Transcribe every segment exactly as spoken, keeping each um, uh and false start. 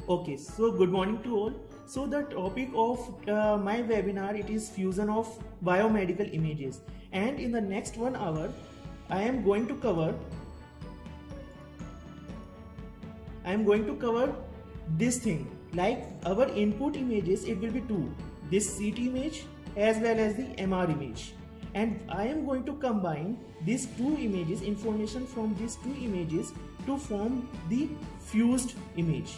Okay, so good morning to all. So the topic of uh, my webinar, it is fusion of biomedical images, and in the next one hour I am going to cover I am going to cover this thing. Like our input images, it will be two, this C T image as well as the M R image, and I am going to combine these two images, information from these two images, to form the fused image.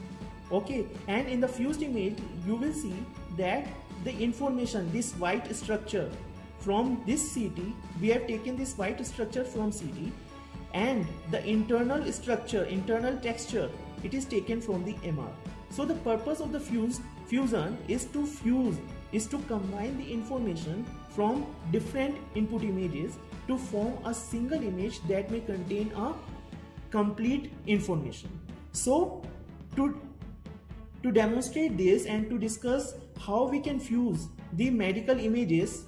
Okay, and in the fused image you will see that the information, this white structure from this C T, we have taken this white structure from C T, and the internal structure, internal texture, it is taken from the M R. So the purpose of the fuse fusion is to fuse is to combine the information from different input images to form a single image that may contain a complete information. So to to demonstrate this and to discuss how we can fuse the medical images,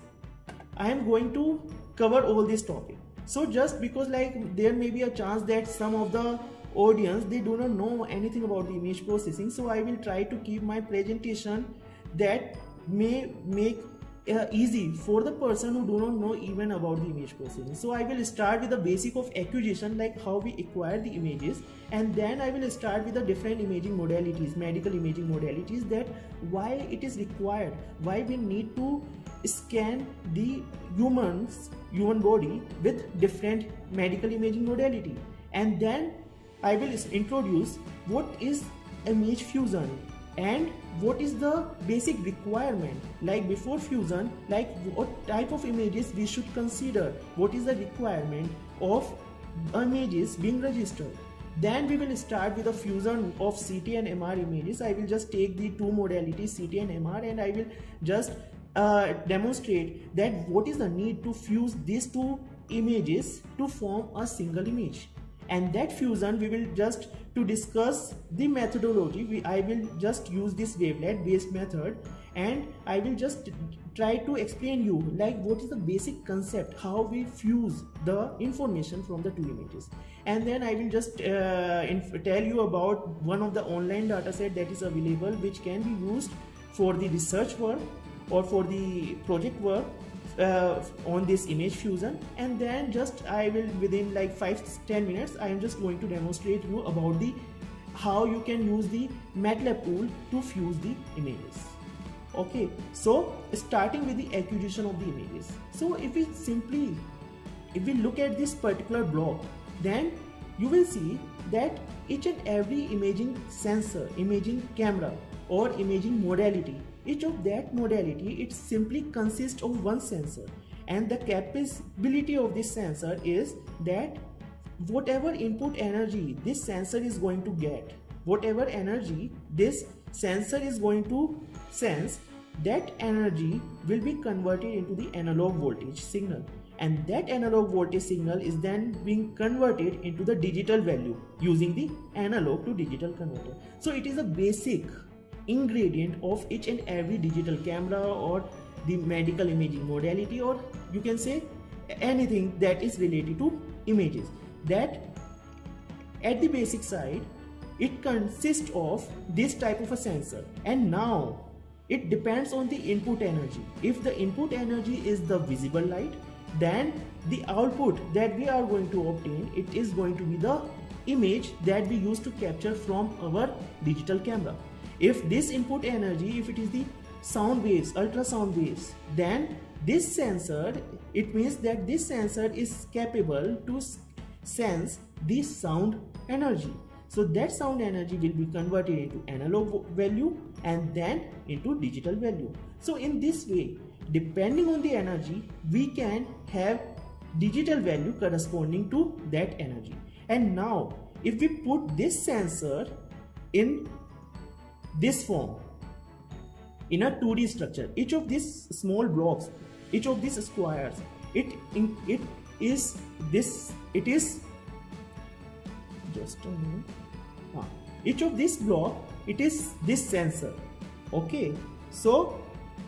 I am going to cover all this topic. So just because like there may be a chance that some of the audience, they do not know anything about the image processing, so I will try to keep my presentation that may make uh, easy for the person who do not know even about the image processing. So I will start with the basic of acquisition, like how we acquire the images, and then I will start with the different imaging modalities, medical imaging modalities, that why it is required, why we need to scan the humans human body with different medical imaging modality. And then I will introduce what is image fusion and what is the basic requirement, like before fusion, like what type of images we should consider, what is the requirement of images being registered. Then we will start with the fusion of C T and M R images. I will just take the two modalities, C T and M R, and I will just uh, demonstrate that what is the need to fuse these two images to form a single image. And that fusion, we will just to discuss the methodology, we, I will just use this wavelet based method, and I will just try to explain you like what is the basic concept, how we fuse the information from the two images. And then I will just uh, tell you about one of the online dataset that is available, which can be used for the research work or for the project work uh, on this image fusion. And then just I will, within like five to ten minutes, I am just going to demonstrate you about the how you can use the MATLAB tool to fuse the images. Okay, so starting with the acquisition of the images. So if we simply if we look at this particular block, then you will see that each and every imaging sensor, imaging camera or imaging modality, each of that modality, it simply consists of one sensor, and the capability of this sensor is that whatever input energy this sensor is going to get, whatever energy this sensor is going to sense, that energy will be converted into the analog voltage signal, and that analog voltage signal is then being converted into the digital value using the analog to digital converter. So it is a basic ingredient of each and every digital camera or the medical imaging modality, or you can say anything that is related to images, that at the basic side it consists of this type of a sensor. And now it depends on the input energy. If the input energy is the visible light, then the output that we are going to obtain, it is going to be the image that we use to capture from our digital camera. If this input energy, if it is the sound waves, ultrasound waves, then this sensor, it means that this sensor is capable to sense the sound energy. So that sound energy will be converted into analog value and then into digital value. So in this way, depending on the energy, we can have digital value corresponding to that energy. And now if we put this sensor in this form, in a two D structure, each of these small blocks, each of these squares, it it is this it is just a minute ah, each of this block, it is this sensor. Okay, so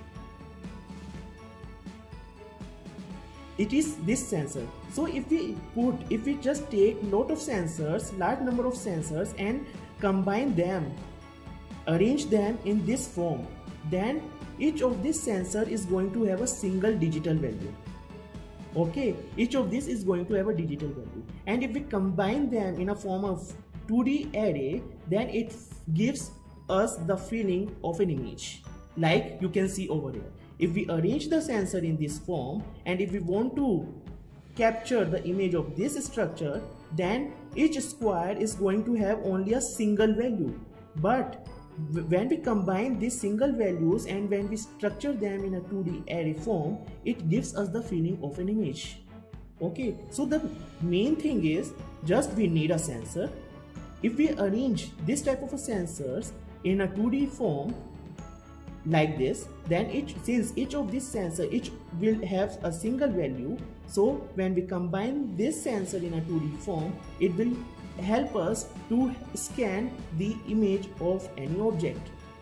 it is this sensor. So if we put if we just take lot of sensors, large number of sensors, and combine them arrange them in this form, then each of this sensor is going to have a single digital value. Okay, each of this is going to have a digital value, and if we combine them in a form of two D array, then it gives us the feeling of an image, like you can see over here. If we arrange the sensor in this form, and if we want to capture the image of this structure, then each square is going to have only a single value. But when we combine these single values and when we structure them in a two D array form, it gives us the feeling of an image. Okay, so the main thing is just we need a sensor. If we arrange this type of a sensors in a two D form like this, then each, since each of this sensor each will have a single value, so when we combine this sensor in a two D form, it will help us to scan the image of any object.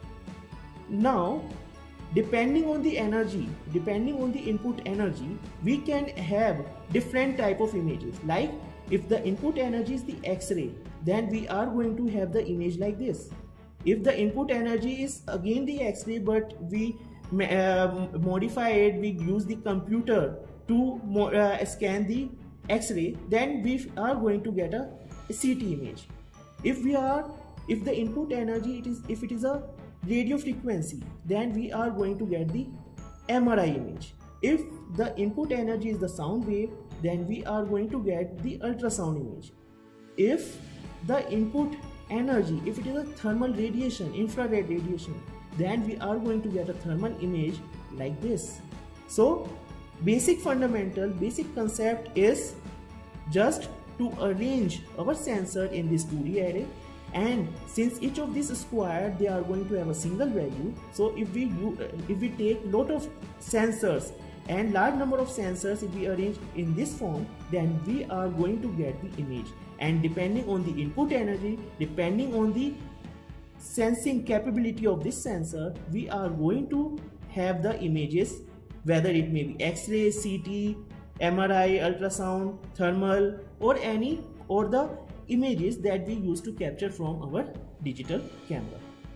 Now, depending on the energy, depending on the input energy, we can have different type of images. Like if the input energy is the X-ray, then we are going to have the image like this. If the input energy is again the X-ray, but we uh, modify it, we use the computer to uh, scan the X-ray, then we are going to get a C T image. If we are, if the input energy it is, if it is a radio frequency, then we are going to get the M R I image. If the input energy is the sound wave, then we are going to get the ultrasound image. If the input energy, if it is a thermal radiation, infrared radiation, then we are going to get a thermal image like this. So basic fundamental, basic concept is just to arrange our sensor in this two D array, and since each of these square they are going to have a single value, so if we if we take lot of sensors and large number of sensors, if we arrange in this form, then we are going to get the image. And depending on the input energy, depending on the sensing capability of this sensor, we are going to have the images, whether it may be X-ray, C T, M R I, ultrasound, thermal, or any or the images that we use to capture from our digital camera.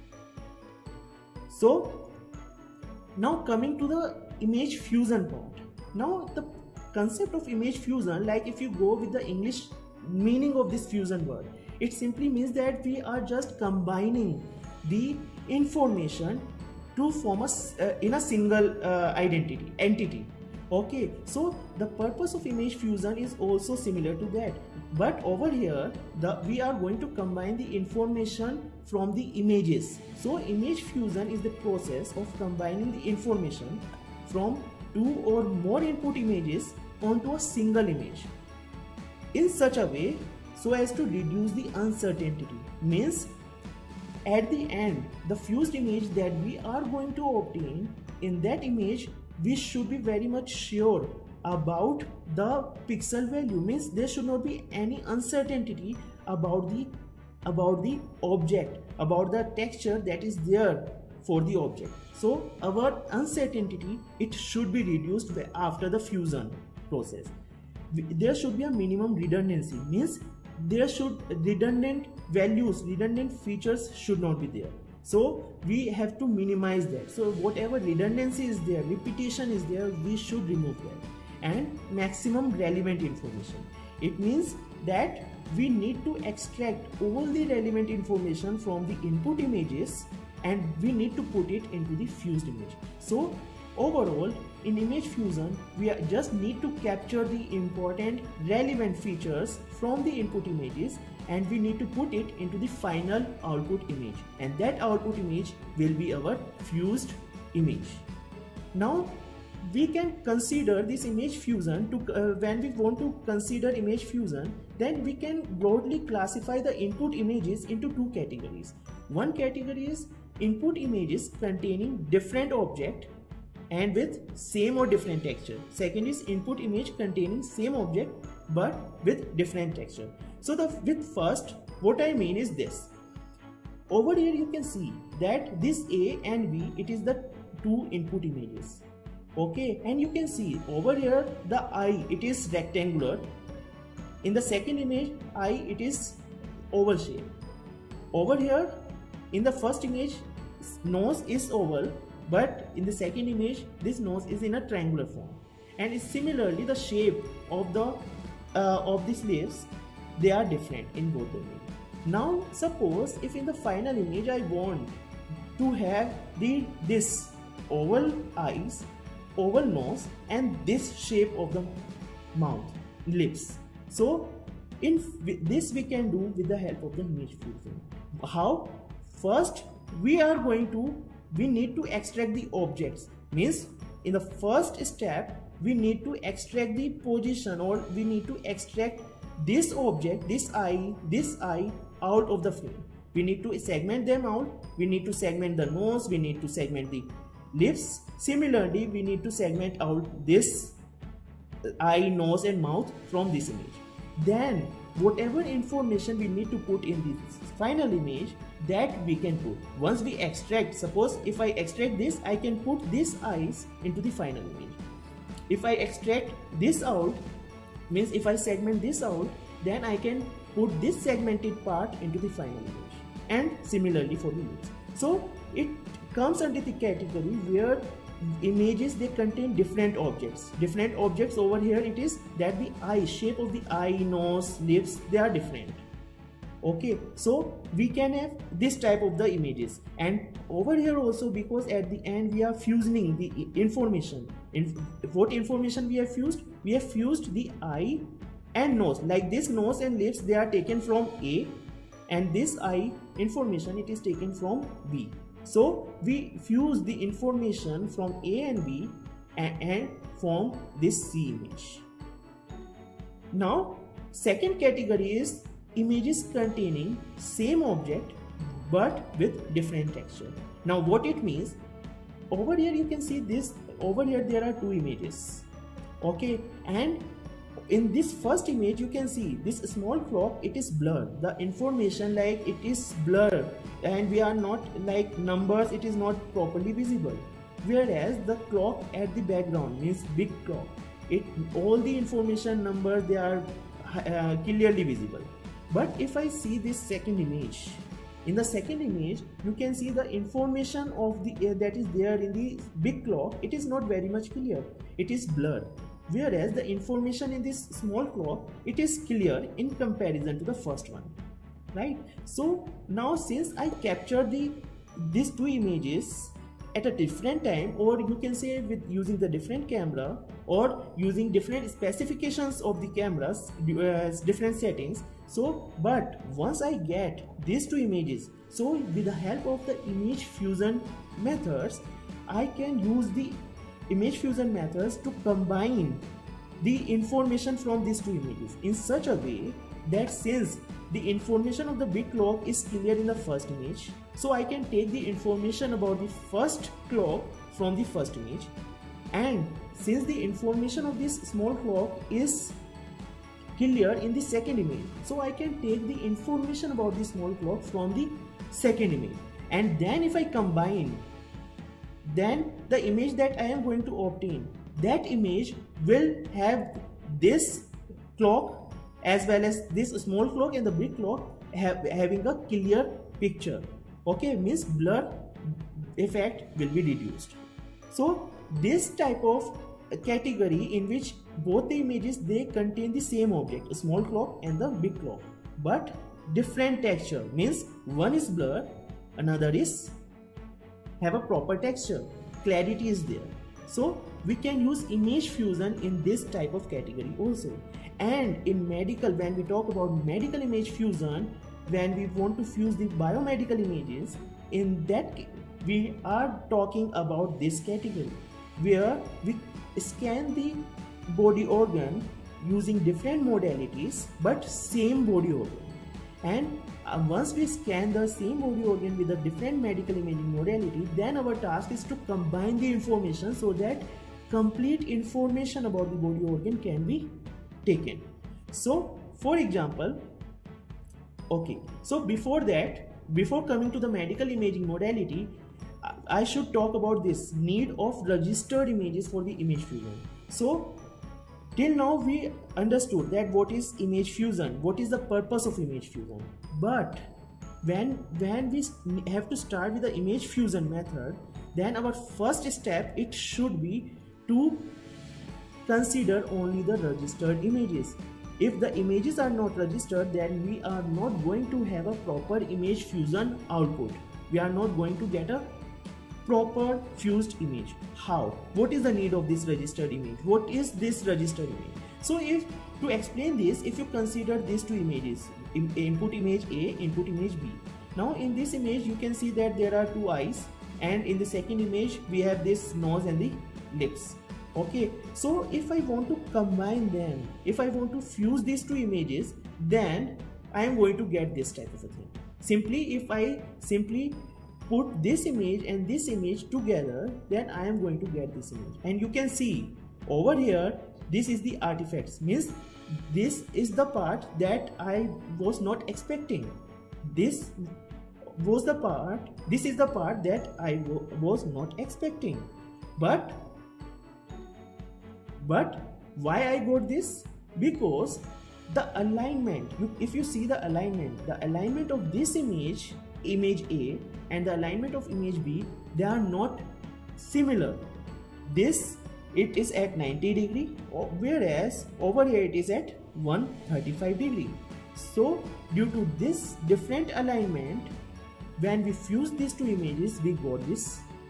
So now coming to the image fusion part. Now the concept of image fusion, like if you go with the English meaning of this fusion word, it simply means that we are just combining the information to form a uh, in a single uh, identity entity. Okay, so the purpose of image fusion is also similar to that, but over here the we are going to combine the information from the images. So image fusion is the process of combining the information from two or more input images onto a single image in such a way so as to reduce the uncertainty. Means at the end, the fused image that we are going to obtain, in that image we should be very much sure about the pixel value. Means there should not be any uncertainty about the about the object, about the texture that is there for the object. So our uncertainty, it should be reduced after the fusion process. There should be a minimum redundancy, means there should redundant values, redundant features should not be there. So we have to minimize that. So whatever redundancy is there, repetition is there, we should remove that. And maximum relevant information. It means that we need to extract all the relevant information from the input images and we need to put it into the fused image. So overall, in image fusion, we just need to capture the important relevant features from the input images and we need to put it into the final output image, and that output image will be our fused image. Now we can consider this image fusion to uh, when we want to consider image fusion, then we can broadly classify the input images into two categories. One category is input images containing different object and with same or different texture. Second is input image containing same object but with different texture. So the with first, what I mean is this. Over here you can see that this A and B, it is the two input images. Okay, and you can see over here the eye, it is rectangular. In the second image, eye, it is oval shape. Over here in the first image nose is oval, but in the second image this nose is in a triangular form. And similarly the shape of the uh, of these lips, they are different in both the images. Now suppose if in the final image I want to have the this oval eyes, oval nose, and this shape of the mouth, lips. So in this we can do with the help of the image fusion. How? First we are going to we need to extract the objects. Means in the first step we need to extract the position, or we need to extract this object, this eye, this eye out of the frame. We need to segment them out. We need to segment the nose, we need to segment the lips. Similarly, we need to segment out this eye, nose and mouth from this image. Then whatever information we need to put in this final image, that we can put. Once we extract, suppose if I extract this, I can put these eyes into the final image. If I extract this out, means if I segment this out, then I can put this segmented part into the final image. And similarly for the lips. So it comes under the category where images, they contain different objects. Different objects over here, it is that the eye, shape of the eye, nose, lips, they are different. Okay, so we can have this type of the images. And over here also, because at the end we are fusing the information. In what information we have fused? We have fused the eye and nose. Like this nose and lips, they are taken from A, and this eye information, it is taken from B. So we fuse the information from A and B and, and form this C image. Now second category is images containing same object but with different texture. Now what it means, over here you can see this, over here there are two images. Okay, and in this first image you can see this small clock, it is blurred. The information, like it is blurred and we are not, like numbers, it is not properly visible. Whereas the clock at the background, means big clock, it all the information, numbers, they are uh, clearly visible. But if I see this second image, in the second image you can see the information of the uh, that is there in the big clock, it is not very much clear, it is blurred. Whereas the information in this small clock, it is clear in comparison to the first one, right? So now since I captured the these two images at a different time, or you can say with using the different camera or using different specifications of the cameras, uh, different settings. So but once I get these two images, so with the help of the image fusion methods, I can use the image fusion methods to combine the information from these two images in such a way that since the information of the big clock is clear in the first image, so I can take the information about the first clock from the first image, and since the information of this small clock is clear in the second image, so I can take the information about the small clock from the second image, and then if I combine, then the image that I am going to obtain, that image will have this clock as well as this small clock and the big clock have, having a clear picture. Okay, means blur effect will be reduced. So this type of category in which both the images, they contain the same object, a small clock and the big clock, but different texture, means one is blur, another is have a proper texture, clarity is there. So we can use image fusion in this type of category also. And in medical, when we talk about medical image fusion, when we want to fuse the biomedical images, in that we are talking about this category where we scan the body organ using different modalities but same body organ. And uh, once we scan the same body organ with a different medical imaging modality, then our task is to combine the information so that complete information about the body organ can be taken. So for example, okay, so before that, before coming to the medical imaging modality, I should talk about this need of registered images for the image fusion. So till now we understood that what is image fusion, what is the purpose of image fusion, but when when we have to start with the image fusion method, then our first step it should be to consider only the registered images. If the images are not registered, then we are not going to have a proper image fusion output. We are not going to get a proper fused image. How? What is the need of this registered image? What is this registered image? So if to explain this, if you consider these two images, input image A, input image B. Now in this image you can see that there are two eyes, and in the second image we have this nose and the lips. Okay, so if I want to combine them, if I want to fuse these two images, then I am going to get this type of a thing. Simply if I simply put this image and this image together, then I am going to get this image. And you can see over here, this is the artifacts, means this is the part that I was not expecting. This was the part, this is the part that I was not expecting. But But why I got this? Because the alignment, you, if you see the alignment, the alignment of this image, image A, and the alignment of image B, they are not similar. This, it is at ninety degree, whereas over here it is at one thirty-five degree. So due to this different alignment, when we fuse these two images, we got this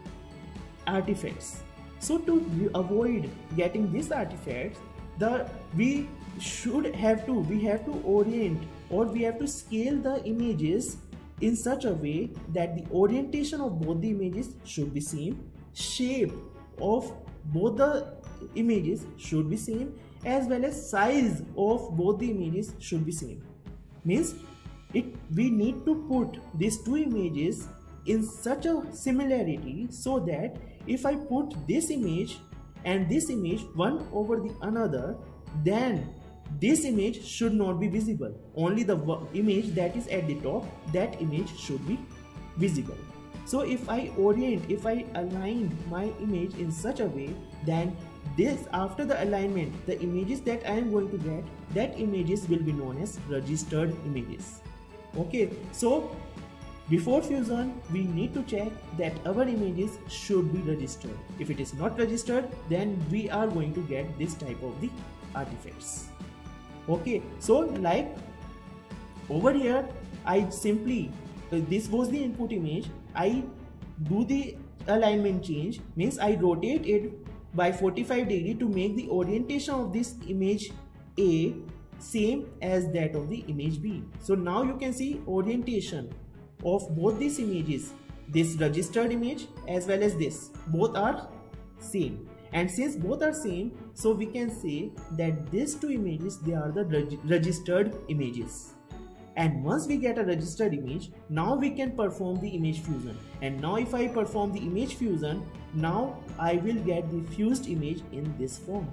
artifacts. So to avoid getting these artifacts, the we should have to we have to orient, or we have to scale the images in such a way that the orientation of both the images should be same, shape of both the images should be same, as well as size of both the images should be same. Means it we need to put these two images in such a similarity so that if I put this image and this image one over the another, then this image should not be visible. Only the image that is at the top, that image should be visible. So if I orient, if I align my image in such a way, then this, after the alignment, the images that I am going to get, that images will be known as registered images. Okay, so before fusion, we need to check that our images should be registered. If it is not registered, then we are going to get this type of the artifacts. Okay, so like over here, I simply, uh, this was the input image, I do the alignment change, means I rotate it by forty-five degree to make the orientation of this image A same as that of the image B. So now you can see orientation of both these images, this registered image as well as this, both are same. And since both are same, so we can say that these two images, they are the reg registered images. And once we get a registered image, now we can perform the image fusion. And now if I perform the image fusion, now I will get the fused image in this form.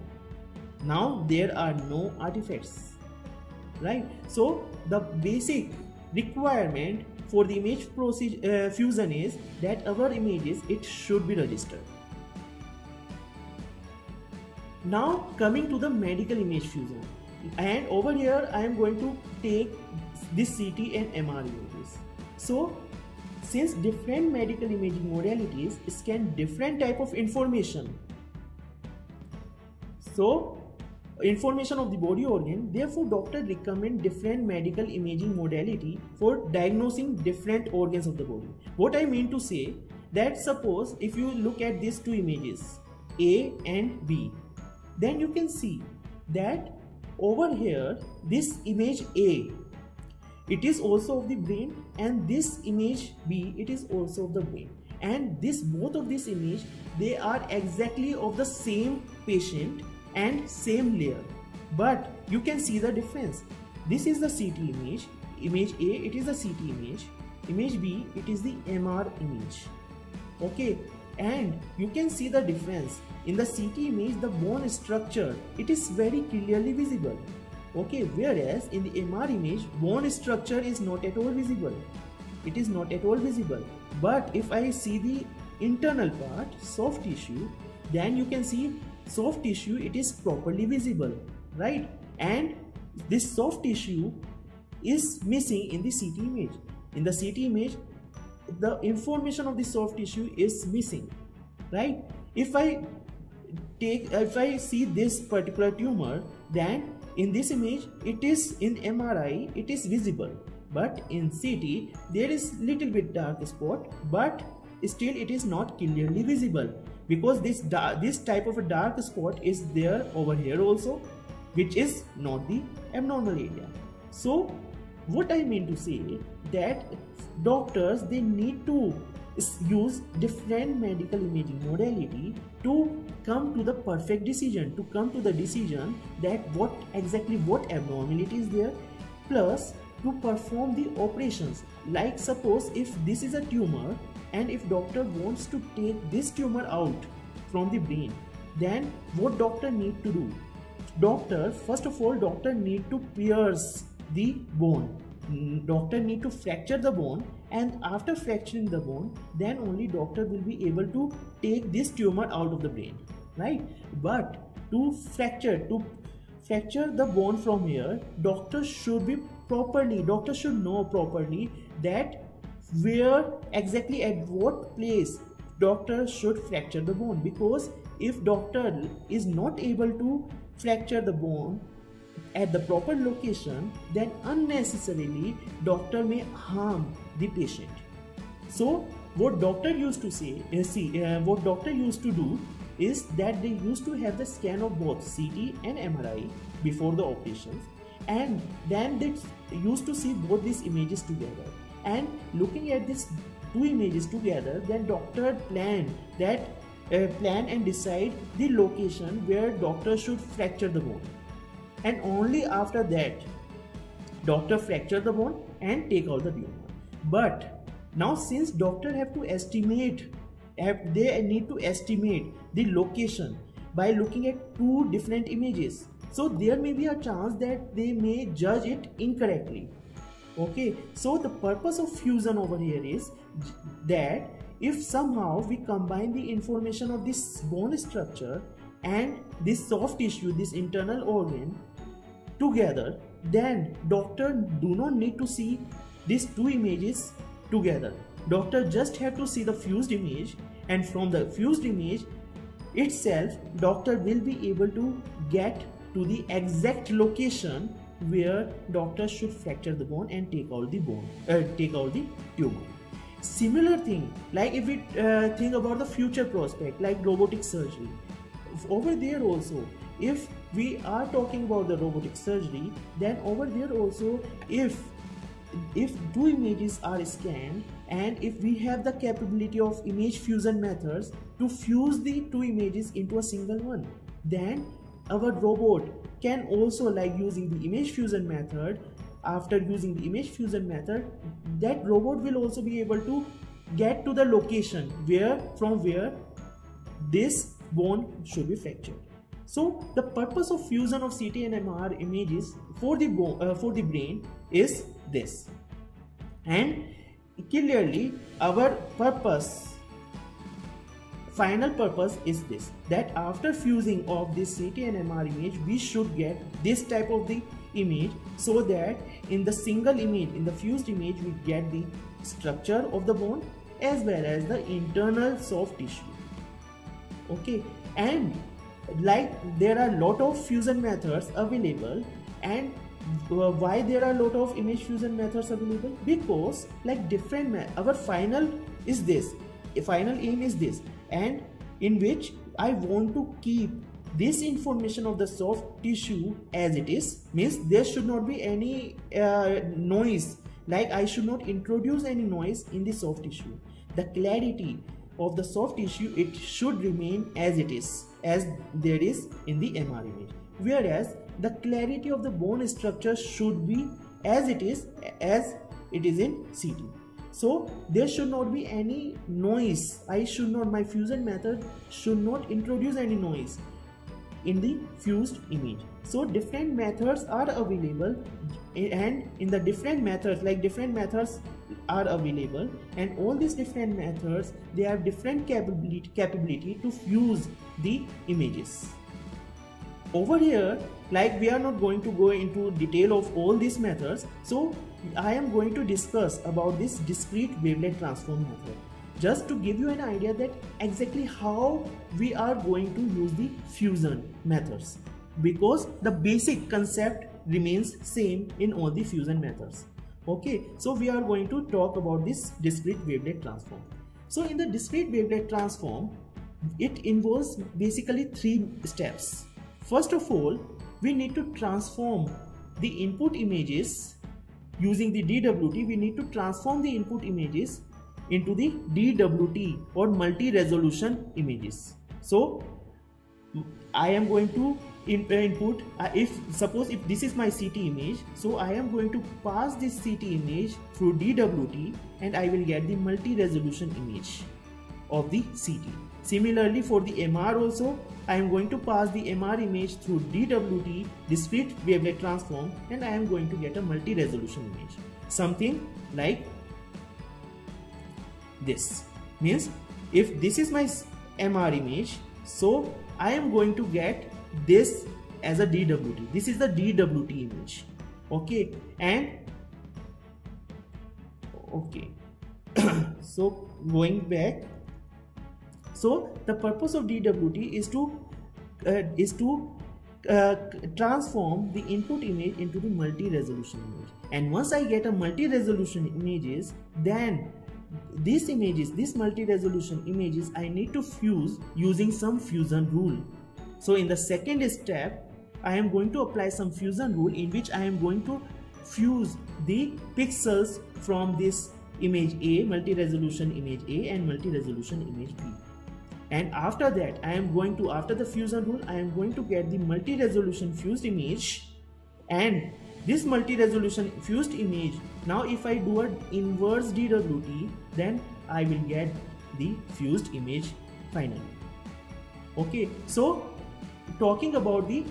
Now there are no artifacts, right? So the basic requirement for the image uh, fusion is that our images, it should be registered. Now coming to the medical image fusion, and over here I am going to take this C T and M R images. So since different medical imaging modalities scan different type of information, so information of the body organ, therefore doctor recommend different medical imaging modality for diagnosing different organs of the body. What I mean to say, that suppose if you look at these two images A and B, then you can see that over here this image A, it is also of the brain, and this image B, it is also of the brain, and this both of this image, they are exactly of the same patient and same layer, but you can see the difference. This is the C T image, image A, it is the C T image, image B, it is the M R image. Okay, and you can see the difference. In the C T image, the bone structure, it is very clearly visible. Okay, whereas in the M R image, bone structure is not at all visible. It is not at all visible. But if I see the internal part, soft tissue, then you can see soft tissue, it is properly visible, right? And this soft tissue is missing in the C T image. in the C T image, the information of the soft tissue is missing, right? If I take, if I see this particular tumor, then in this image it is, in M R I it is visible, but in C T there is little bit dark spot, but still it is not clearly visible, because this this type of a dark spot is there over here also, which is not the abnormal area. So what I mean to say, that doctors, they need to use different medical imaging modality to come to the perfect decision, to come to the decision that what exactly what abnormality is there, plus to perform the operations. Like suppose if this is a tumor, and if doctor wants to take this tumor out from the brain, then what doctor need to do? Doctor, first of all, doctor need to pierce the bone. Doctor need to fracture the bone, and after fracturing the bone, then only doctor will be able to take this tumor out of the brain, right? But to fracture, to fracture the bone from here, doctor should be properly, doctor should know properly that where exactly, at what place doctor should fracture the bone, because if doctor is not able to fracture the bone at the proper location, then unnecessarily doctor may harm the patient. So what doctor used to say, uh, see, uh, what doctor used to do is that they used to have the scan of both C T and M R I before the operations, and then they used to see both these images together, and looking at these two images together, then doctor plan that uh, plan and decide the location where doctor should fracture the bone, and only after that doctor fracture the bone and take out the tumor. But now since doctor have to estimate, have, they need to estimate the location by looking at two different images, so there may be a chance that they may judge it incorrectly. Okay, so the purpose of fusion over here is that if somehow we combine the information of this bone structure and this soft tissue, this internal organ together, then doctor do not need to see these two images together. Doctor just have to see the fused image, and from the fused image itself, doctor will be able to get to the exact location where doctor should fracture the bone and take out the bone, uh, take out the tumor. Similar thing, like if we uh, think about the future prospect, like robotic surgery, over there also, if we are talking about the robotic surgery, then over there also, if if two images are scanned, and if we have the capability of image fusion methods to fuse the two images into a single one, then our robot can also, like using the image fusion method, after using the image fusion method, that robot will also be able to get to the location where from where this bone should be fractured. So the purpose of fusion of C T and M R images for the bone, uh, for the brain is this, and clearly our purpose, final purpose is this, that after fusing of this C T and M R image, we should get this type of the image, so that in the single image, in the fused image, we get the structure of the bone as well as the internal soft tissue. Okay, and like there are lot of fusion methods available, and why there are lot of image fusion methods available? Because like different, our final is this, a final aim is this, and in which I want to keep this information of the soft tissue as it is, means there should not be any uh, noise, like I should not introduce any noise in the soft tissue. The clarity of the soft tissue, it should remain as it is, as there is in the M R image, whereas the clarity of the bone structure should be as it is, as it is in C T. So there should not be any noise. I should not, my fusion method should not introduce any noise in the fused image. So different methods are available, and in the different methods, like different methods are available, and all these different methods, they have different capability capability to fuse the images. over here, like we are not going to go into detail of all these methods, so I am going to discuss about this discrete wavelet transform method, just to give you an idea that exactly how we are going to use the fusion methods, because the basic concept remains same in all the fusion methods. Okay, so we are going to talk about this discrete wavelet transform. So in the discrete wavelet transform, it involves basically three steps. First of all, we need to transform the input images using the D W T. We need to transform the input images into the D W T or multi-resolution images. So I am going to in, uh, input uh, if suppose if this is my C T image, so I am going to pass this C T image through D W T and I will get the multi-resolution image of the C T. Similarly, for the M R also, I am going to pass the M R image through D W T, discrete wavelet transform, and I am going to get a multi-resolution image. Something like this. Means if this is my M R image, so I am going to get this as a D W T. This is the D W T image. Okay, and okay. So going back. So the purpose of D W T is to uh, is to uh, transform the input image into the multi-resolution image. And once I get a multi-resolution images, then these images, these multi-resolution images, I need to fuse using some fusion rule. So in the second step, I am going to apply some fusion rule in which I am going to fuse the pixels from this image A, multi-resolution image A, and multi-resolution image B. And after that, I am going to, after the fusion rule, I am going to get the multi-resolution fused image, and this multi-resolution fused image, now if I do an inverse D W T, then I will get the fused image finally. Okay, so talking about the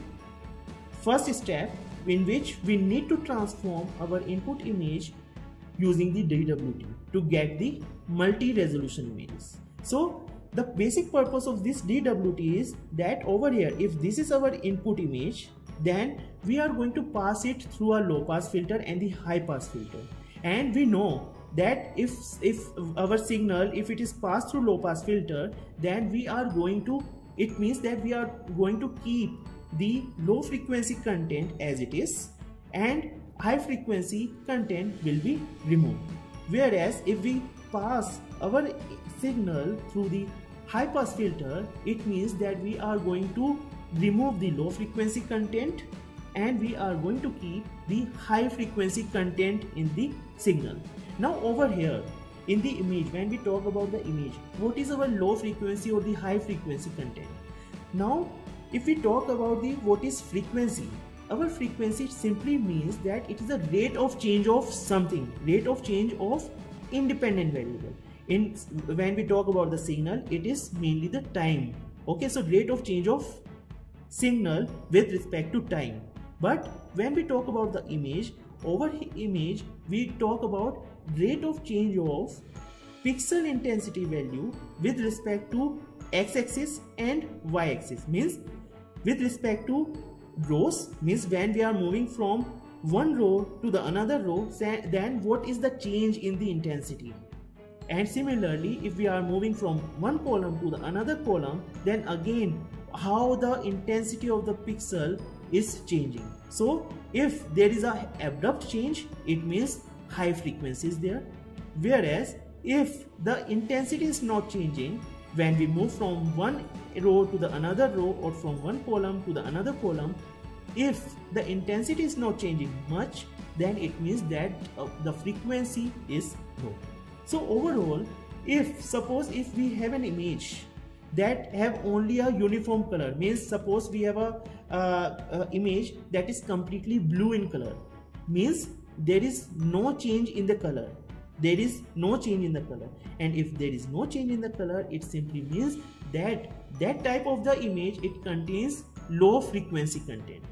first step in which we need to transform our input image using the D W T to get the multi-resolution images. So the basic purpose of this D W T is that over here, if this is our input image, then we are going to pass it through a low pass filter and the high pass filter. And we know that if if our signal, if it is passed through low pass filter, then we are going to, it means that we are going to keep the low frequency content as it is and high frequency content will be removed. Whereas if we pass our signal through the high pass filter, it means that we are going to remove the low frequency content and we are going to keep the high frequency content in the signal. Now over here in the image, when we talk about the image, what is our low frequency or the high frequency content? Now if we talk about the what is frequency, our frequency simply means that it is a rate of change of something, rate of change of independent variable. In when we talk about the signal, it is mainly the time. Okay, so rate of change of signal with respect to time. But when we talk about the image, over image we talk about rate of change of pixel intensity value with respect to x-axis and y-axis. Means with respect to rows, means when we are moving from one row to the another row, then what is the change in the intensity. And similarly, if we are moving from one column to the another column, then again how the intensity of the pixel is changing. So if there is a abrupt change, it means high frequency is there. Whereas if the intensity is not changing, when we move from one row to the another row or from one column to the another column, if the intensity is not changing much, then it means that uh, the frequency is low. So overall, if suppose if we have an image that have only a uniform color, means suppose we have a uh, uh, image that is completely blue in color, means there is no change in the color, there is no change in the color. And if there is no change in the color, it simply means that that type of the image, it contains low frequency content.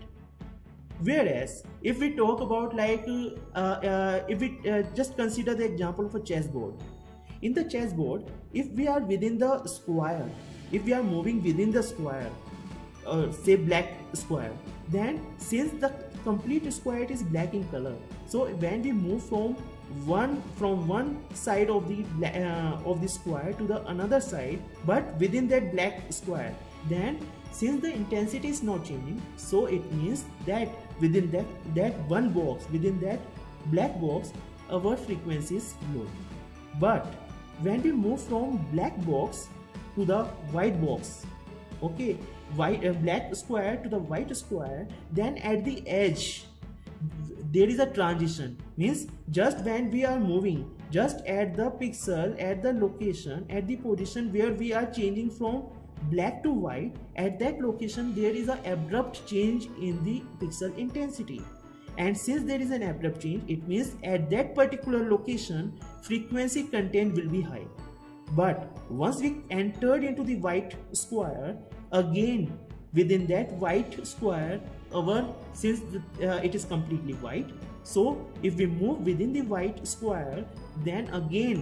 Whereas if we talk about like uh, uh, if we uh, just consider the example of a chessboard. In the chessboard, if we are within the square, if we are moving within the square, uh, say black square, then since the complete square is black in color, so when we move from one from one side of the uh, of the square to the another side, but within that black square, then since the intensity is not changing, so it means that within that that one box, within that black box, our frequency is low. But when we move from black box to the white box, okay, white uh, black square to the white square, then at the edge there is a transition. Means just when we are moving, just at the pixel, at the location, at the position where we are changing from black to white, at that location there is an abrupt change in the pixel intensity. And since there is an abrupt change, it means at that particular location frequency content will be high. But once we entered into the white square, again within that white square, our since the, uh, it is completely white, so if we move within the white square, then again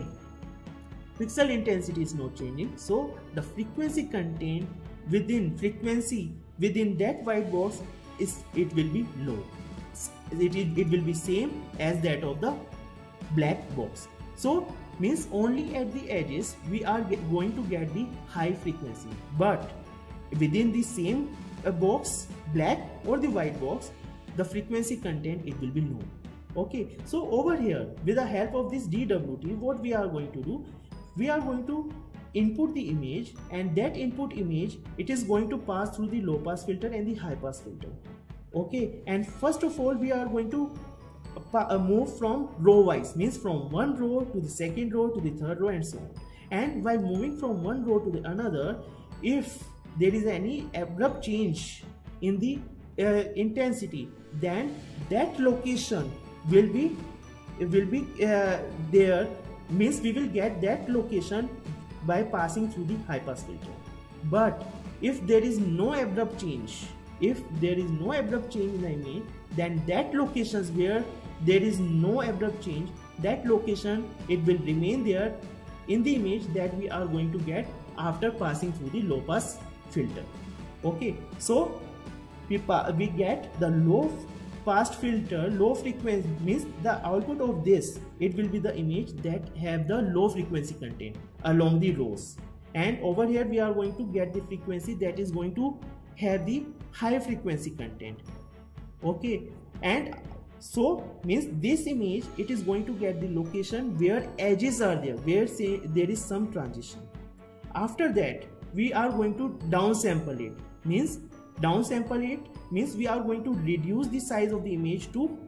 pixel intensity is not changing, so the frequency content within frequency within that white box is it will be low. It, it, it will be same as that of the black box. So means only at the edges we are get, going to get the high frequency, but within the same uh, box, black or the white box, the frequency content it will be low. Okay, so over here with the help of this D W T, what we are going to do, we are going to input the image, and that input image it is going to pass through the low pass filter and the high pass filter. Okay, and first of all we are going to uh, move from row wise, means from one row to the second row to the third row and so on. And while moving from one row to the another, if there is any abrupt change in the uh, intensity, then that location will be will be uh, there, means we will get that location by passing through the high pass filter. But if there is no abrupt change, if there is no abrupt change in the image, then that locations where there is no abrupt change, that location it will remain there in the image that we are going to get after passing through the low pass filter. Okay, so we, we get the low pass filter, low frequency, means the output of this, it will be the image that have the low frequency content along the rows, and over here we are going to get the frequency that is going to have the high frequency content. Okay, and so means this image it is going to get the location where edges are there, where say there is some transition. After that we are going to downsample it, means downsample it means we are going to reduce the size of the image to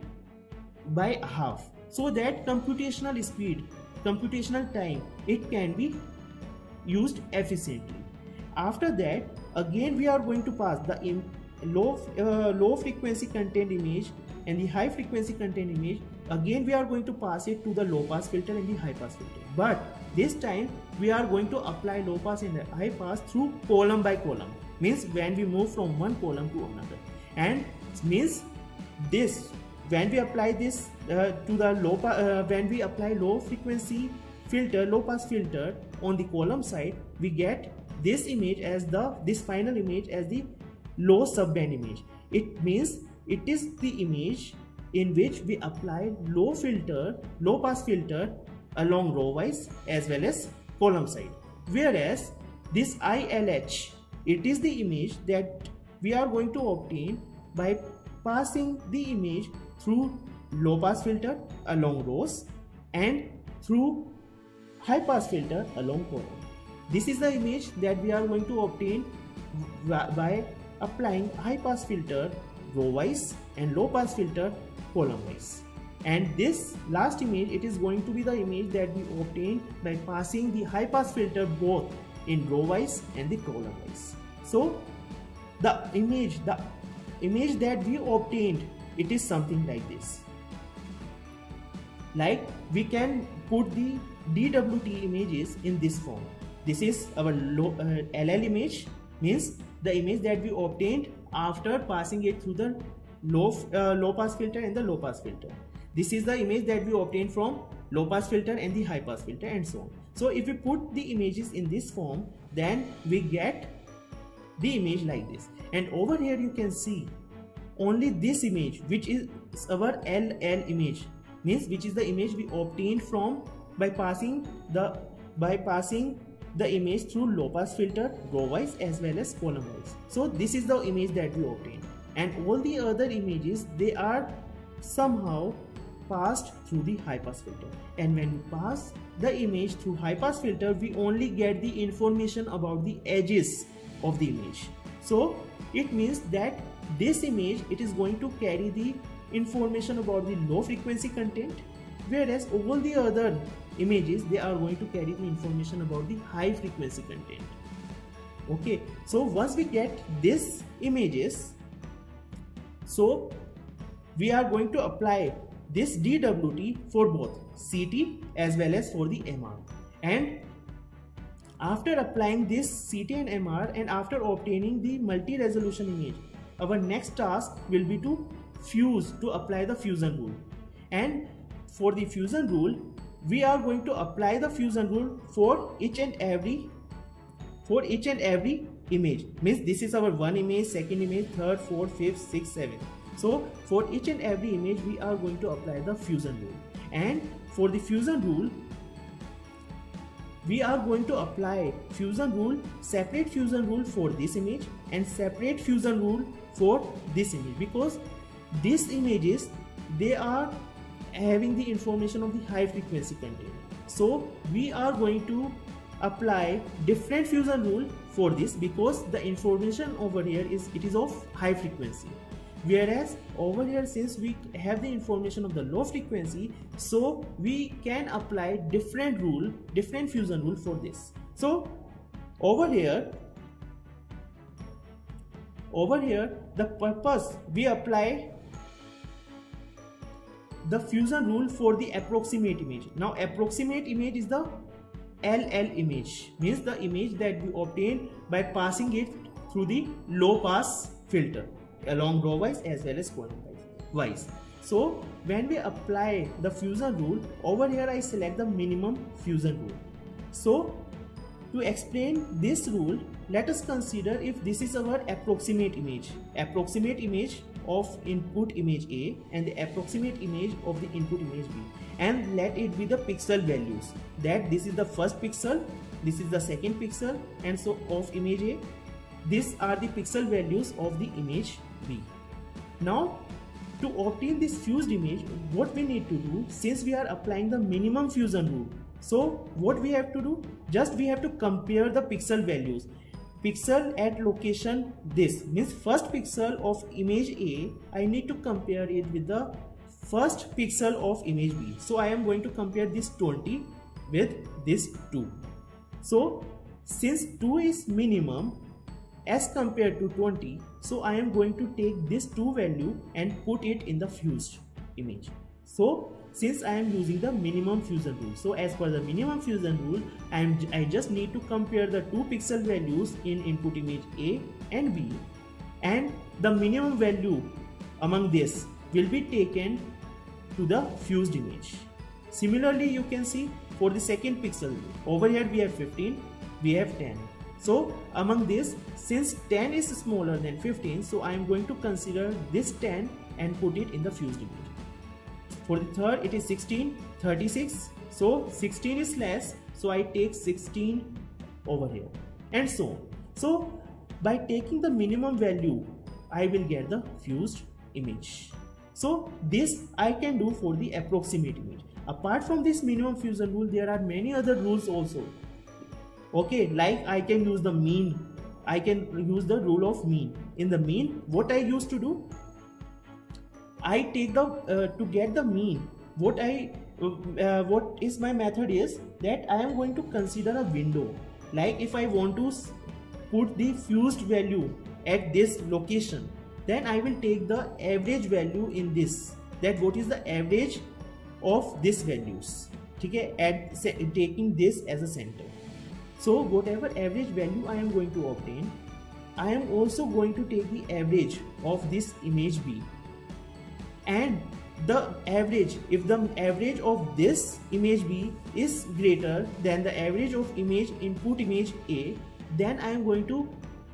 by half, so that computational speed, computational time, it can be used efficiently. After that again we are going to pass the in low uh, low frequency content image and the high frequency content image, again we are going to pass it to the low pass filter and the high pass filter, but this time we are going to apply low pass and high pass through column by column, means when we move from one column to another. And means this when we apply this uh, to the low uh, when we apply low frequency filter, low pass filter on the column side, we get this image as the this final image as the low subband image. It means it is the image in which we apply low filter, low pass filter along row wise as well as column side. Whereas this I L H, it is the image that we are going to obtain by passing the image through low pass filter along rows and through high pass filter along column. This is the image that we are going to obtain by applying high pass filter row wise and low pass filter column wise. And this last image, it is going to be the image that we obtained by passing the high pass filter both in row wise and the column wise. So the image, the image that we obtained, it is something like this. Like we can put the D W T images in this form. This is our low, uh, L L image, means the image that we obtained after passing it through the low, uh, low pass filter and the low pass filter. This is the image that we obtained from low pass filter and the high pass filter and so on. So if we put the images in this form, then we get the image like this. And over here you can see only this image, which is our L L image, means which is the image we obtained from by passing the by passing the image through low pass filter, row wise as well as column wise. So this is the image that we obtained, and all the other images, they are somehow passed through the high pass filter. And when we pass the image through high pass filter, we only get the information about the edges of the image. So it means that this image, it is going to carry the information about the low frequency content, whereas all the other images, they are going to carry the information about the high frequency content. Okay, so once we get these images, so we are going to apply this D W T for both C T as well as for the M R. And after applying this C T and M R, and after obtaining the multi-resolution image, our next task will be to fuse, to apply the fusion rule. And for the fusion rule, we are going to apply the fusion rule for each and every for each and every image. Means this is our one image, second image, third, fourth, fifth, sixth, seventh. So for each and every image, we are going to apply the fusion rule. And for the fusion rule, we are going to apply fusion rule, separate fusion rule for this image and separate fusion rule for this image, because these images, they are having the information of the high frequency content. So we are going to apply different fusion rule for this, because the information over here is it is of high frequency, whereas over here, since we have the information of the low frequency, so we can apply different rule, different fusion rule for this. So over here over here the purpose, we apply the fusion rule for the approximate image. Now approximate image is the L L image, means the image that we obtain by passing it through the low pass filter along row wise as well as column wise. So when we apply the fusion rule, over here I select the minimum fusion rule. So to explain this rule, let us consider if this is our approximate image, approximate image of input image A and the approximate image of the input image B, and let it be the pixel values, that this is the first pixel, this is the second pixel, and so of image A, these are the pixel values of the image B. Now to obtain this fused image, what we need to do, since we are applying the minimum fusion rule, so what we have to do, just we have to compare the pixel values. Pixel at location this, means first pixel of image A, I need to compare it with the first pixel of image B. So I am going to compare this twenty with this two. So since two is minimum as compared to twenty, so I am going to take this two value and put it in the fused image. So since I am using the minimum fusion rule, so as per the minimum fusion rule, I am I just need to compare the two pixel values in input image A and B, and the minimum value among this will be taken to the fused image. Similarly, you can see for the second pixel, over here we have fifteen, we have ten. So among this, since ten is smaller than fifteen, so I am going to consider this ten and put it in the fused image. For the third, it is sixteen, thirty-six, so sixteen is less, so I take sixteen over here, and so on. So by taking the minimum value, I will get the fused image. So this I can do for the approximate image. Apart from this minimum fusion rule, there are many other rules also. Okay, like I can use the mean, I can use the rule of mean. In the mean, what I used to do, I take the uh, to get the mean, what I uh, what is my method is that I am going to consider a window. Like if I want to put the fused value at this location, then I will take the average value in this, that what is the average of these values, okay, at taking this as a center. So whatever average value I am going to obtain, I am also going to take the average of this image B. And the average, if the average of this image B is greater than the average of image input image A, then I am going to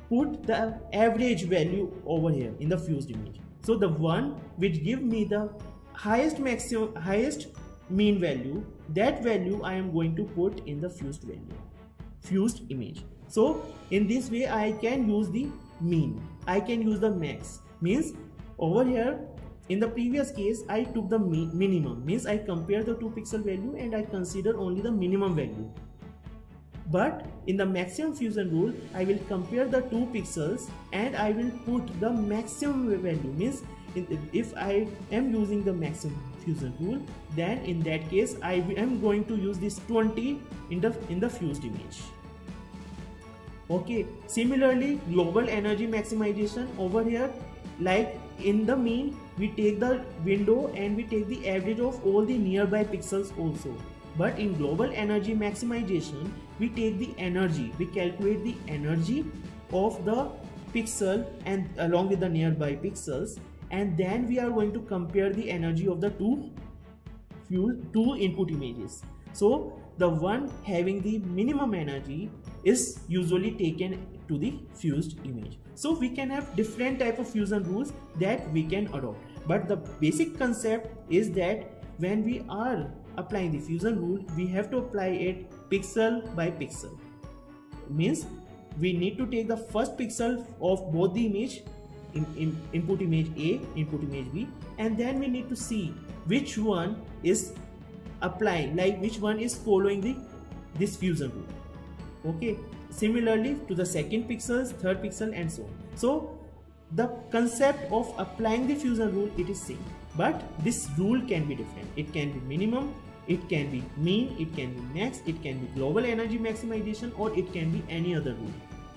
put the average value over here in the fused image. So the one which give me the highest maximum highest mean value, that value I am going to put in the fused value, fused image. So in this way I can use the mean, I can use the max. Means over here in the previous case I took the mi minimum, means I compare the two pixel value and I consider only the minimum value. But in the maximum fusion rule I will compare the two pixels and I will put the maximum value. Means if I am using the maximum fusion rule, then in that case I am going to use this twenty in the in the fused image. Okay, similarly global energy maximization over here, like in the mean we take the window and we take the average of all the nearby pixels also. But in global energy maximization we take the energy, we calculate the energy of the pixel and along with the nearby pixels, and then we are going to compare the energy of the two two input images. So the one having the minimum energy is usually taken to the fused image. So we can have different type of fusion rules that we can adopt, but the basic concept is that when we are applying the fusion rule we have to apply it pixel by pixel. Means we need to take the first pixel of both the image, in, in input image A, input image B, and then we need to see which one is applying, like which one is following the this fusion rule. Okay, similarly to the second pixels, third pixel, and so on. So the concept of applying the fusion rule it is same, but this rule can be different. It can be minimum, it can be mean, it can be max, it can be global energy maximization, or it can be any other rule.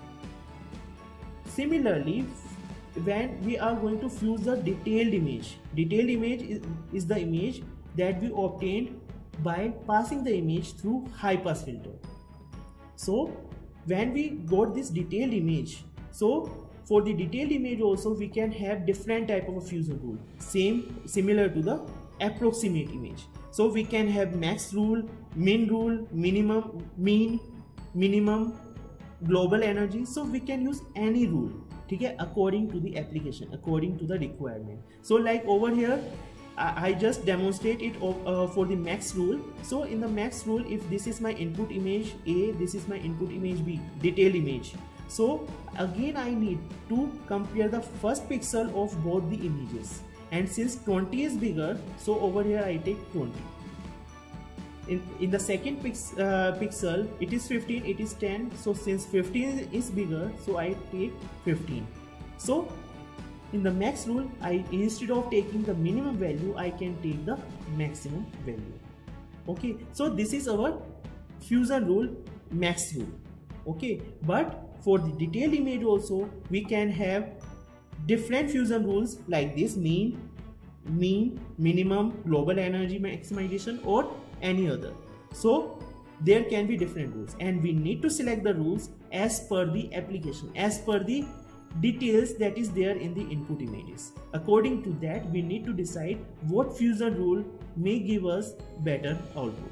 Similarly, when we are going to fuse the detailed image, detailed image is, is the image that we obtained by passing the image through high pass filter. So when we got this detailed image, so for the detailed image also we can have different type of a fusion rule, same similar to the approximate image. So we can have max rule, min rule, minimum, mean, minimum, global energy. So we can use any rule, okay, according to the application, according to the requirement. So like over here I just demonstrate it uh, for the max rule. So in the max rule, if this is my input image A, this is my input image B, detailed image. So again I need to compare the first pixel of both the images, and since twenty is bigger, so over here I take twenty. In, in the second pix, uh, pixel it is fifteen, it is ten, so since fifteen is bigger, so I take fifteen. So in the max rule, I instead of taking the minimum value, I can take the maximum value. Okay, so this is our fusion rule, max rule. Okay, but for the detailed image also we can have different fusion rules like this: mean, mean, minimum, global energy maximization, or any other. So there can be different rules, and we need to select the rules as per the application, as per the details that is there in the input images. According to that, we need to decide what fusion rule may give us better output.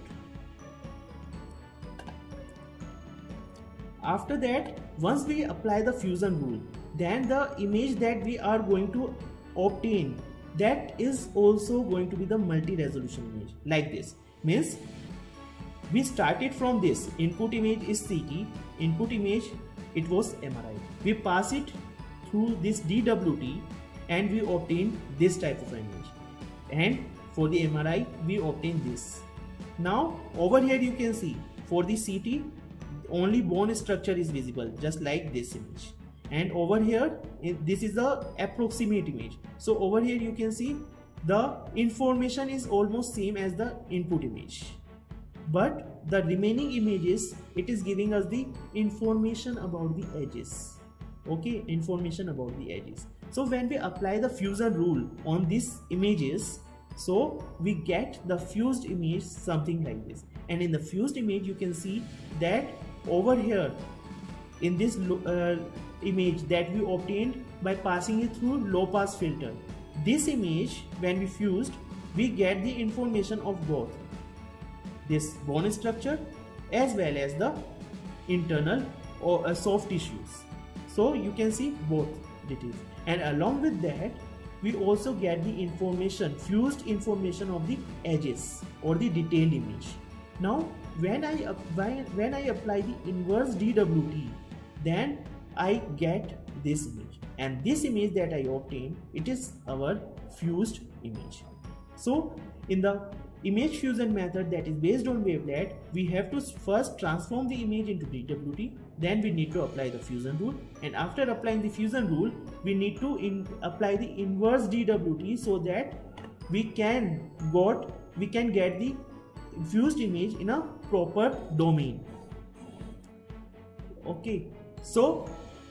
After that, once we apply the fusion rule, then the image that we are going to obtain, that is also going to be the multi-resolution image like this. Means we started from this input image is C T, input image it was M R I. We pass it through this D W T and we obtain this type of image, and for the M R I we obtain this. Now over here you can see for the C T only bone structure is visible, just like this image, and over here this is the approximate image. So over here you can see the information is almost same as the input image, but the remaining images it is giving us the information about the edges. Okay, information about the edges. So when we apply the fusion rule on these images, so we get the fused image something like this, and in the fused image you can see that over here in this uh, image that we obtained by passing it through low pass filter, this image when we fused, we get the information of both this bone structure as well as the internal or uh, soft tissues. So you can see both details, and along with that we also get the information, fused information of the edges or the detailed image. Now when I when, when I apply the inverse D W T, then I get this image, and this image that I obtain, it is our fused image. So in the image fusion method that is based on wavelet, we have to first transform the image into D W T, then we need to apply the fusion rule, and after applying the fusion rule we need to in, apply the inverse D W T so that we can got we can get the fused image in a proper domain. Okay, so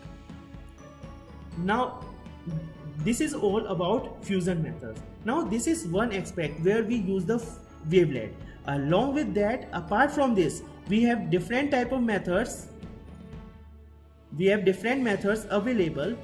now this is all about fusion methods. Now this is one aspect where we use the wavelet. Along with that, apart from this, we have different type of methods. We have different methods available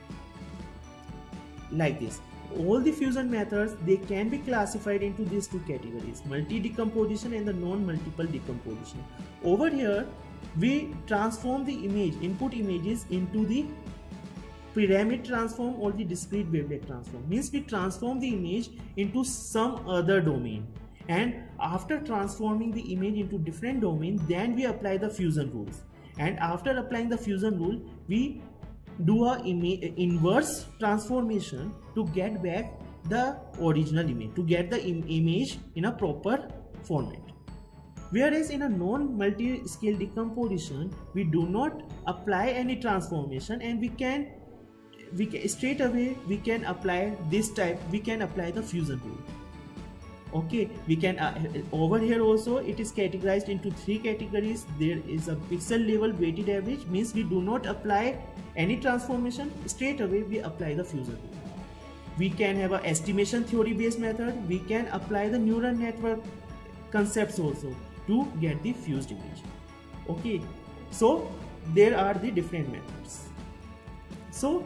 like this. All the fusion methods, they can be classified into these two categories: multi-decomposition and the non-multiple decomposition. Over here we transform the image, input images, into the pyramid transform or the discrete wavelet transform. Means we transform the image into some other domain, and after transforming the image into different domain, then we apply the fusion rules, and after applying the fusion rule we do a inverse transformation to get back the original image, to get the im image in a proper format. Whereas in a non-multi-scale decomposition, we do not apply any transformation, and we can we can, straight away we can apply this type, we can apply the fusion rule. Okay, we can uh, over here also it is categorized into three categories. There is a pixel level weighted average, means we do not apply any transformation, straight away we apply the fusion rule. We can have a estimation theory based method. We can apply the neural network concepts also to get the fused image. Okay, so there are the different methods. So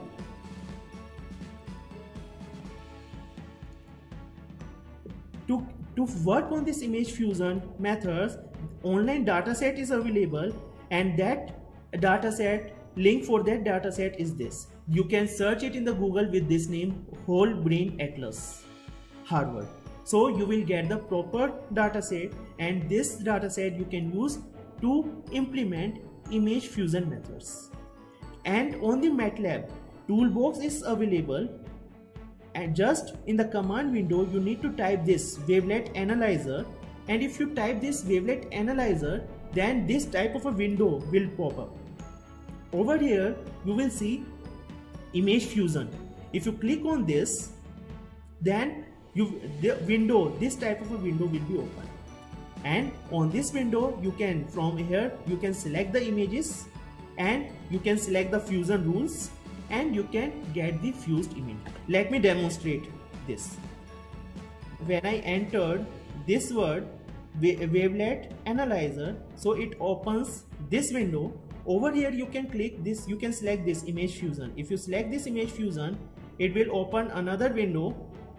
To, to work on this image fusion methods, online dataset is available, and that dataset, link for that dataset is this. You can search it in the Google with this name, Whole Brain Atlas, Harvard. So you will get the proper dataset, and this dataset you can use to implement image fusion methods. And on the MATLAB, Toolbox is available. And just in the command window you need to type this wavelet analyzer, and if you type this wavelet analyzer, then this type of a window will pop up. Over here you will see image fusion. If you click on this, then you the window this type of a window will be open, and on this window you can, from here you can select the images, and you can select the fusion rules, and you can get the fused image. Let me demonstrate this. When I entered this word wavelet analyzer, so it opens this window. Over here you can click this, you can select this image fusion. If you select this image fusion, it will open another window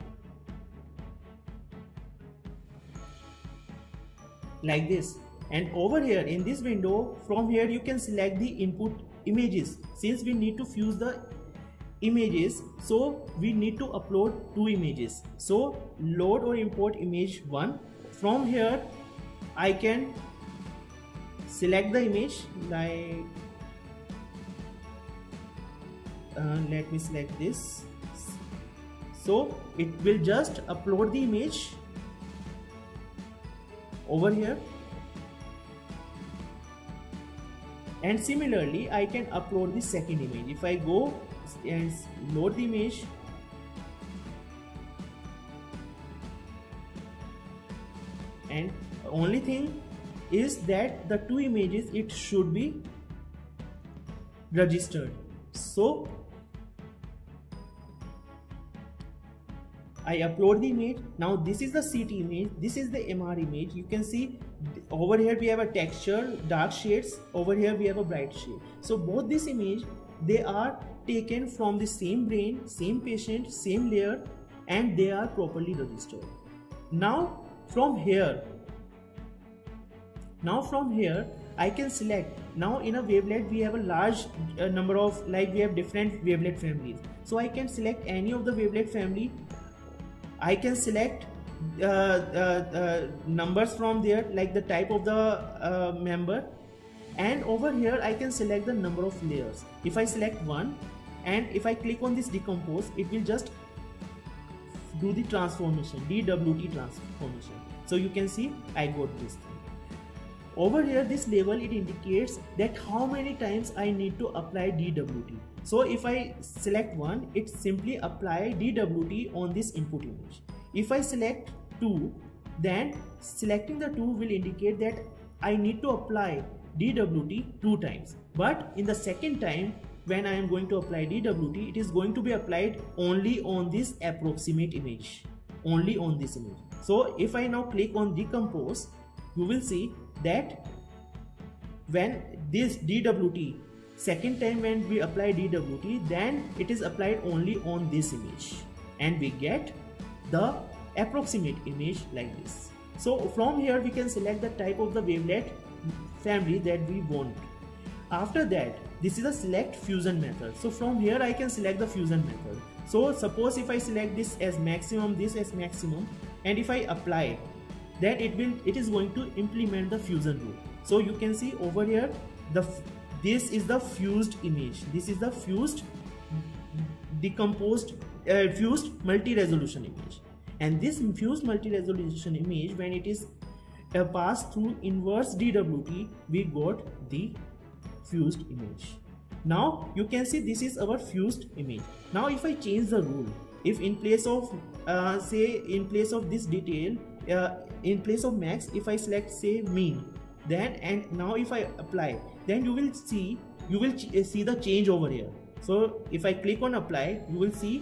like this, and over here in this window, from here you can select the input images. Since we need to fuse the images, so we need to upload two images. So load or import image one. From here I can select the image, like uh, let me select this. So it will just upload the image over here, and similarly I can upload the second image. If I go and load the image, and only thing is that the two images, it should be registered. So I upload the image. Now this is the C T image, this is the M R image. You can see over here we have a texture, dark shades, over here we have a bright shade. So both this image, they are taken from the same brain, same patient, same layer, and they are properly registered. Now from here, now from here I can select now in a wavelet we have a large uh, number of, like we have different wavelet families. So I can select any of the wavelet family. I can select uh, uh, uh, numbers from there, like the type of the uh, member, and over here I can select the number of layers. If I select one and if I click on this decompose, it will just do the transformation, D W T transformation. So you can see I got this thing. Over here, this label, it indicates that how many times I need to apply D W T. So if I select one, it simply apply D W T on this input image. If I select two, then selecting the two will indicate that I need to apply D W T two times. But in the second time, when I am going to apply D W T, it is going to be applied only on this approximate image, only on this image. So if I now click on decompose, you will see that when this D W T, second time when we apply D W T, then it is applied only on this image and we get the approximate image like this. So from here we can select the type of the wavelet family that we want. After that, this is a select fusion method. So from here I can select the fusion method. So suppose if I select this as maximum, this as maximum, and if I apply, then it will it is going to implement the fusion rule. So you can see over here, the this is the fused image, this is the fused decomposed uh, fused multi-resolution image, and this fused multi-resolution image, when it is uh, passed through inverse D W T, we got the fused image. Now you can see this is our fused image. Now if I change the rule, if in place of uh, say in place of this detail, uh, in place of max, if I select say mean, then and now if I apply, then you will see you will see the change over here. So if I click on apply, you will see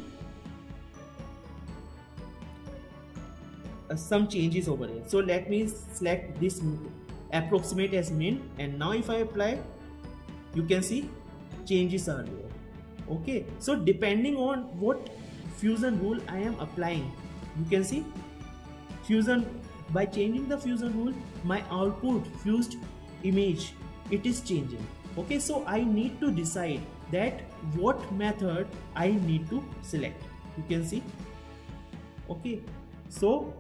uh, some changes over here. So let me select this approximate as min, and now if I apply, you can see changes are there. Okay, so depending on what fusion rule I am applying, you can see fusion, by changing the fusion rule, my output fused image, it is changing. Okay, so I need to decide that what method I need to select. You can see. Okay, so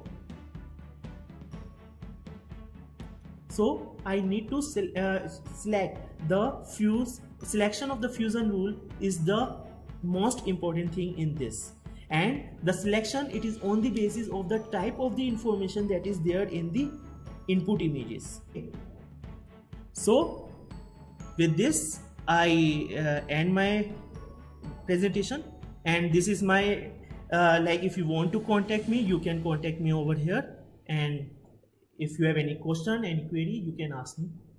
so I need to uh, select the fuse. Selection of the fusion rule is the most important thing in this, and the selection, it is on the basis of the type of the information that is there in the input images. So with this I uh, end my presentation, and this is my uh, like if you want to contact me, you can contact me over here, and if you have any question, any query, you can ask me.